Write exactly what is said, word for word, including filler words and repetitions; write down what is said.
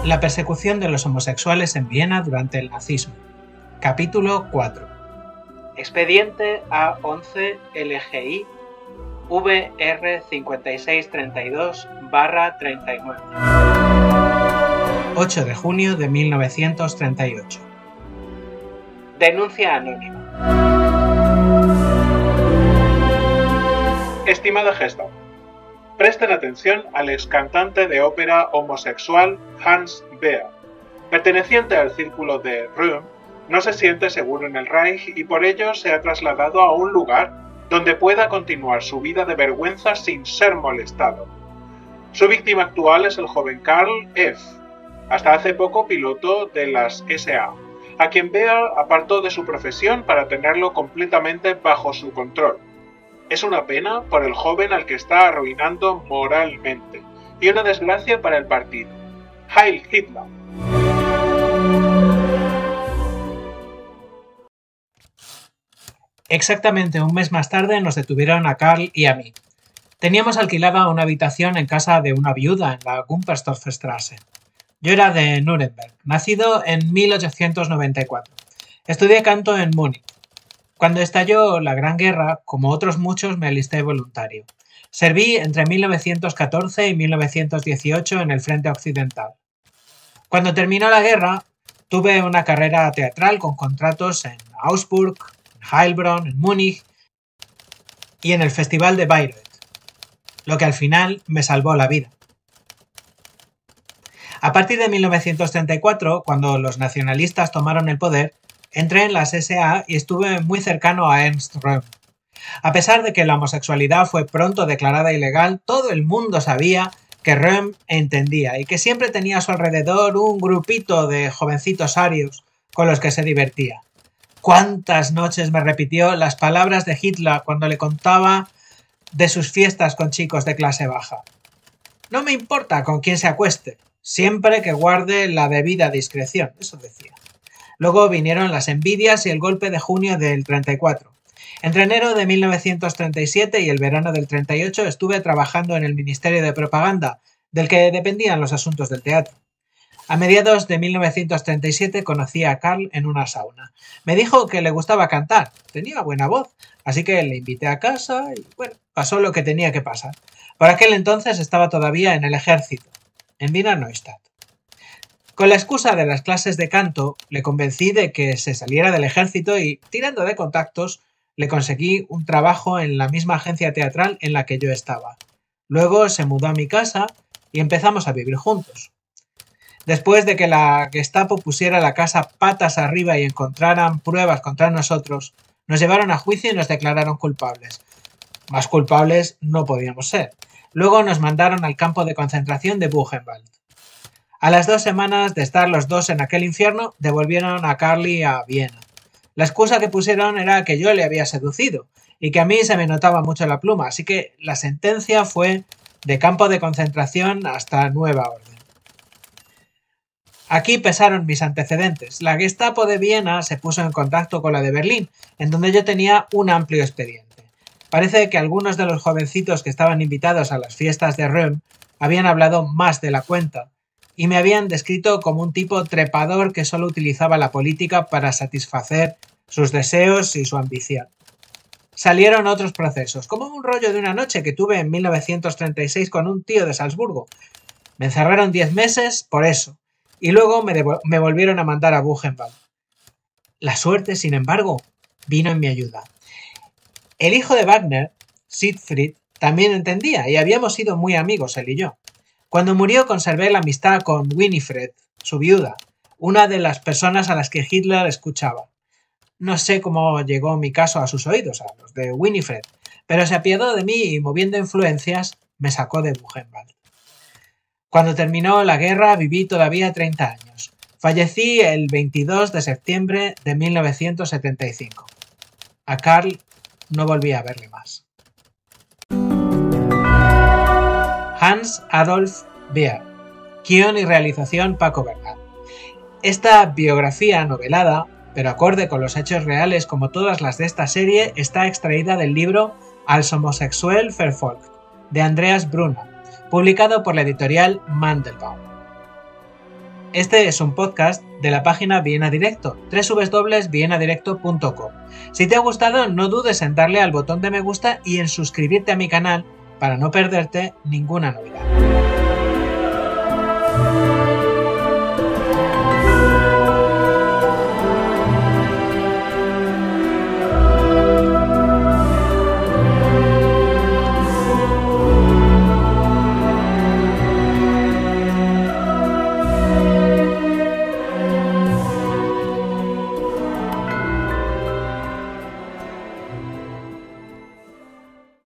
La persecución de los homosexuales en Viena durante el nazismo. Capítulo cuatro. Expediente A once L G I V R cincuenta y seis treinta y dos barra treinta y nueve. ocho de junio de mil novecientos treinta y ocho. Denuncia anónima. Estimada Gestapo, presten atención al ex cantante de ópera homosexual Hans Beer. Perteneciente al círculo de Röhm, no se siente seguro en el Reich y por ello se ha trasladado a un lugar donde pueda continuar su vida de vergüenza sin ser molestado. Su víctima actual es el joven Karl F., hasta hace poco piloto de las S A, a quien Beer apartó de su profesión para tenerlo completamente bajo su control. Es una pena por el joven al que está arruinando moralmente, y una desgracia para el partido. Heil Hitler. Exactamente un mes más tarde nos detuvieron a Karl y a mí. Teníamos alquilada una habitación en casa de una viuda en la Gumperstorffstraße. Yo era de Nuremberg, nacido en mil ochocientos noventa y cuatro. Estudié canto en Múnich. Cuando estalló la Gran Guerra, como otros muchos, me alisté voluntario. Serví entre mil novecientos catorce y mil novecientos dieciocho en el frente occidental. Cuando terminó la guerra, tuve una carrera teatral con contratos en Augsburg, en Heilbronn, en Múnich y en el Festival de Bayreuth, lo que al final me salvó la vida. A partir de mil novecientos treinta y cuatro, cuando los nacionalistas tomaron el poder, entré en las S A y estuve muy cercano a Ernst Röhm. A pesar de que la homosexualidad fue pronto declarada ilegal, todo el mundo sabía que Röhm entendía y que siempre tenía a su alrededor un grupito de jovencitos arios con los que se divertía. ¿Cuántas noches me repitió las palabras de Hitler cuando le contaba de sus fiestas con chicos de clase baja? No me importa con quién se acueste, siempre que guarde la debida discreción, eso decía. Luego vinieron las envidias y el golpe de junio del treinta y cuatro. Entre enero de mil novecientos treinta y siete y el verano del treinta y ocho estuve trabajando en el Ministerio de Propaganda, del que dependían los asuntos del teatro. A mediados de mil novecientos treinta y siete conocí a Karl en una sauna. Me dijo que le gustaba cantar, tenía buena voz, así que le invité a casa y, bueno, pasó lo que tenía que pasar. Por aquel entonces estaba todavía en el ejército, en Wiener Neustadt. Con la excusa de las clases de canto, le convencí de que se saliera del ejército y, tirando de contactos, le conseguí un trabajo en la misma agencia teatral en la que yo estaba. Luego se mudó a mi casa y empezamos a vivir juntos. Después de que la Gestapo pusiera la casa patas arriba y encontraran pruebas contra nosotros, nos llevaron a juicio y nos declararon culpables. Más culpables no podíamos ser. Luego nos mandaron al campo de concentración de Buchenwald. A las dos semanas de estar los dos en aquel infierno, devolvieron a Karli a Viena. La excusa que pusieron era que yo le había seducido y que a mí se me notaba mucho la pluma, así que la sentencia fue de campo de concentración hasta nueva orden. Aquí pesaron mis antecedentes. La Gestapo de Viena se puso en contacto con la de Berlín, en donde yo tenía un amplio expediente. Parece que algunos de los jovencitos que estaban invitados a las fiestas de Röhm habían hablado más de la cuenta y me habían descrito como un tipo trepador que solo utilizaba la política para satisfacer sus deseos y su ambición. Salieron otros procesos, como un rollo de una noche que tuve en mil novecientos treinta y seis con un tío de Salzburgo. Me encerraron diez meses por eso, y luego me, me volvieron a mandar a Buchenwald. La suerte, sin embargo, vino en mi ayuda. El hijo de Wagner, Siegfried, también entendía, y habíamos sido muy amigos él y yo. Cuando murió conservé la amistad con Winifred, su viuda, una de las personas a las que Hitler escuchaba. No sé cómo llegó mi caso a sus oídos, a los de Winifred, pero se apiadó de mí y, moviendo influencias, me sacó de Buchenwald. Cuando terminó la guerra viví todavía treinta años. Fallecí el veintidós de septiembre de mil novecientos setenta y cinco. A Karl no volví a verle más. Hans Adolf Beer. Guión y realización Paco Bernal. Esta biografía novelada, pero acorde con los hechos reales como todas las de esta serie, está extraída del libro Als homosexuell verfolgt, de Andreas Brunner, publicado por la editorial Mandelbaum. Este es un podcast de la página Viena Directo, doble u doble u doble u punto viena directo punto com. Si te ha gustado, no dudes en darle al botón de me gusta y en suscribirte a mi canal para no perderte ninguna novedad.